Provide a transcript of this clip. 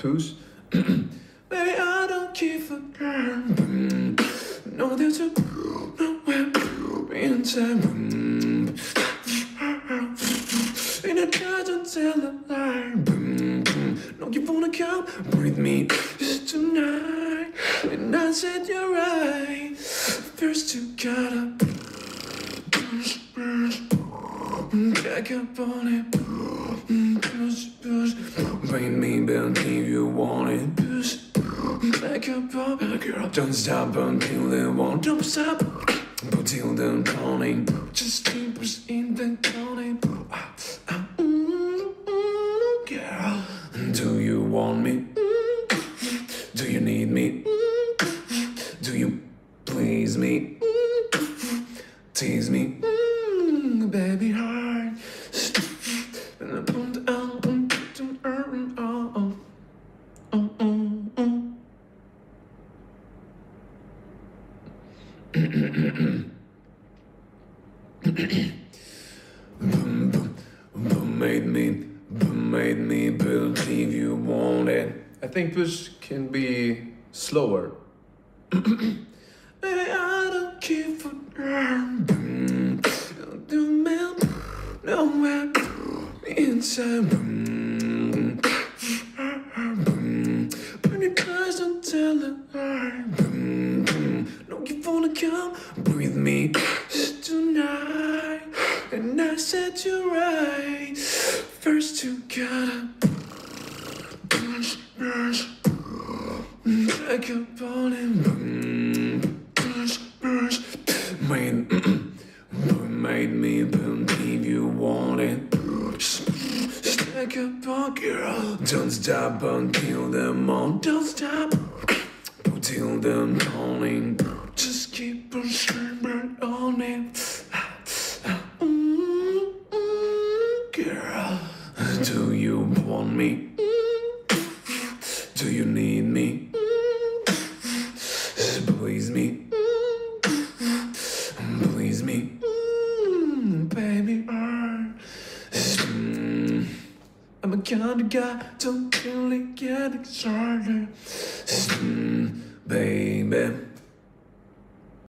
puss. Baby, I don't give a damn. No, there's a nowhere inside. And I try to tell a lie. No, you wanna come with me just tonight. And I said you're right. First you gotta back up on it. Push, push. Bring me back if you want it. Push. Back up on it. Girl, don't stop until they won't. Don't stop until they're calling. Just keep us in the calling. Girl, do you want me? Do you need me? Do you please me? Tease me? Baby heart. Made me believe you want it. I think push can be slower. Baby, I don't care for the milk, nowhere inside. Burn your eyes and tell it. No, you wanna come with me just tonight. And I said you're right. First you gotta push, push, back up on it. Push, push. Made me believe you want it. Stack up on, girl. Don't stop until the morning. Don't stop until the morning. Just keep on screaming on it. Girl, do you want me? Do you need me? Please me. Please me. Baby, I'm a kind of guy, don't really get excited. Baby.